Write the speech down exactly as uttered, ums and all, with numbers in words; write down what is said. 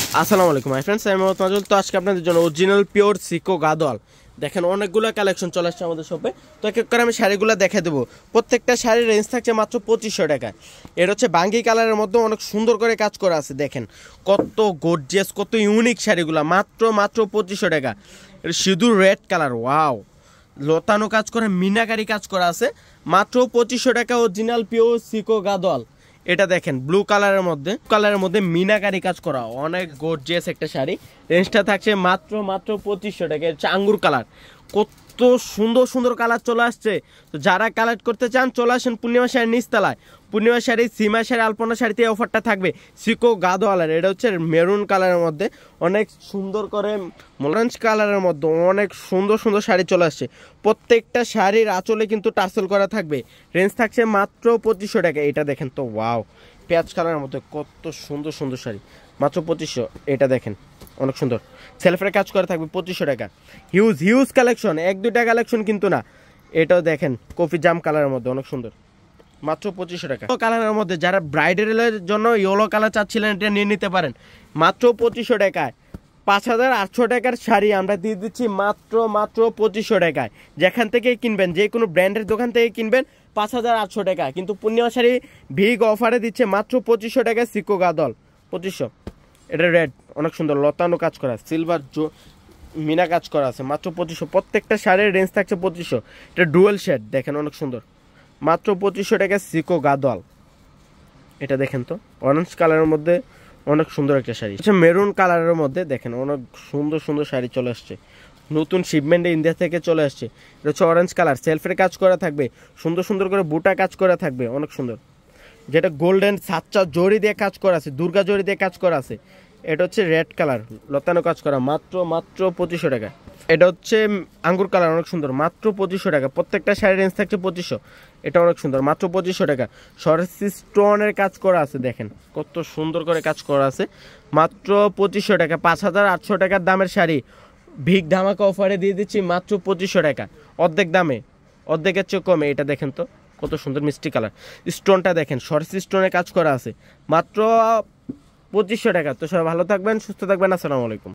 আসসালামু আলাইকুম my friends, আমি মোহাম্মদ মাজুল। তো আজকে আপনাদের জন্য অরিজিনাল পিওর সিকো গাদোয়াল দেখেন অনেকগুলো কালেকশন চলে আসছে আমাদের শপে। তো এক এক করে আমি শাড়িগুলো দেখে দেবো। প্রত্যেকটা শাড়ির রেঞ্জ থাকছে মাত্র পঁচিশশো টাকা। এর হচ্ছে বাঙ্গি কালারের মধ্যে অনেক সুন্দর করে কাজ করা আছে। দেখেন কত গর্জিয়াস, কত ইউনিক শাড়িগুলো, মাত্র মাত্র পঁচিশশো টাকা। এটা শুধু রেড কালার, ওয়াও, লতানো কাজ করে, মিনাকারি কাজ করা আছে, মাত্র পঁচিশশো টাকা। অরিজিনাল পিওর সিকো গাদোয়াল। এটা দেখেন ব্লু কালারের মধ্যে কালারের মধ্যে মিনাকারি কাজ করা, অনেক গর্জিয়াস একটা শাড়ি। রেঞ্জটা থাকছে মাত্র মাত্র পঁচিশশো টাকা। হচ্ছে আঙ্গুর কালার, কত সুন্দর সুন্দর কালার চলে আসছে। তো যারা কালেক্ট করতে চান চলে আসেন পূর্ণিমা শাড়ির নিচতলায়। পূর্ণিমা শাড়ি, সীমা শাড়ি, আলপনা শাড়িতে এই অফারটা থাকবে সিকো গাদোয়ালের। এটা হচ্ছে মেরুন কালারের মধ্যে অনেক সুন্দর করে, অরেঞ্জ কালারের মধ্যে অনেক সুন্দর সুন্দর শাড়ি চলে আসছে। প্রত্যেকটা শাড়ির আঁচলে কিন্তু টাসেল করা থাকবে। রেঞ্জ থাকছে মাত্র পঁচিশশো টাকা। এটা দেখেন তো, ওয়াও, পেঁয়াজ কালারের মধ্যে কত সুন্দর সুন্দর শাড়ি, মাত্র পঁচিশশো। এটা দেখেন অনেক সুন্দর, সেলফের কাজ করা থাকবে পঁচিশশো টাকা। হিউজ হিউজ কালেকশন, এক দুইটা কালেকশন কিন্তু না। এটাও দেখেন কফি জাম কালারের মধ্যে অনেক সুন্দর, মাত্র পঁচিশশো টাকা। কালারের মধ্যে যারা ব্রাইডালের জন্য ইয়েলো কালার চাচ্ছিলেন এটা নিয়ে নিতে পারেন, মাত্র পঁচিশশো টাকায়। পাঁচ হাজার আটশো টাকার শাড়ি আমরা দিয়ে দিচ্ছি মাত্র মাত্র পঁচিশশো টাকায়। যেখান থেকে কিনবেন, যে কোনো ব্র্যান্ডের দোকান থেকে কিনবেন পাঁচ হাজার আটশো টাকা, কিন্তু পূর্ণিমা শাড়ি ভিগ অফারে দিচ্ছে মাত্র পঁচিশশো টাকায় সিকো গাদোয়াল, পঁচিশশো। এটা রেড, অনেক সুন্দর লতানো কাজ করা, সিলভার জো মিনা কাজ করা আছে, মাত্র পঁচিশশো। প্রত্যেকটা শাড়ির রেঞ্জ থাকছে পঁচিশশো। এটা ডুয়েল শেড, দেখেন অনেক সুন্দর, মাত্র পঁচিশশো টাকা সিকো গাদোয়াল। এটা দেখেন তো, অরেঞ্জ কালারের মধ্যে অনেক সুন্দর একটা শাড়ি। আচ্ছা, মেরুন কালারের মধ্যে দেখেন অনেক সুন্দর সুন্দর শাড়ি চলে আসছে, নতুন শিপমেন্টে ইন্ডিয়া থেকে চলে আসছে। এটা হচ্ছে অরেঞ্জ কালার, সেলফের কাজ করা থাকবে, সুন্দর সুন্দর করে বুটা কাজ করা থাকবে, অনেক সুন্দর। যেটা গোল্ডেন সাচ্চা জরি দিয়ে কাজ করা আছে, দুর্গা জরি দিয়ে কাজ করা আছে। এটা হচ্ছে রেড কালার, লতানো কাজ করা, মাত্র মাত্র পঁচিশশো টাকা। এটা হচ্ছে আঙ্গুর কালার, অনেক সুন্দর, মাত্র পঁচিশশো টাকা। প্রত্যেকটা শাড়ির রেঞ্জ থাকছে পঁচিশশো। এটা অনেক সুন্দর, মাত্র পঁচিশশো টাকা। সরসি স্টোনের কাজ করা আছে, দেখেন কত সুন্দর করে কাজ করা আছে, মাত্র পঁচিশশো টাকা। পাঁচ হাজার আটশো টাকার দামের শাড়ি ভিগ ধামাকা অফারে দিয়ে দিচ্ছি মাত্র পঁচিশশো টাকা, অর্ধেক দামে, অর্ধেকের চেয়ে কমে। এটা দেখেন তো কত সুন্দর মিষ্টি কালার, স্টোনটা দেখেন সরসি স্টোনের কাজ করা আছে, মাত্র পঁচিশশো টাকা। তো সবাই ভালো থাকবেন, সুস্থ থাকবেন, আসসালামু আলাইকুম।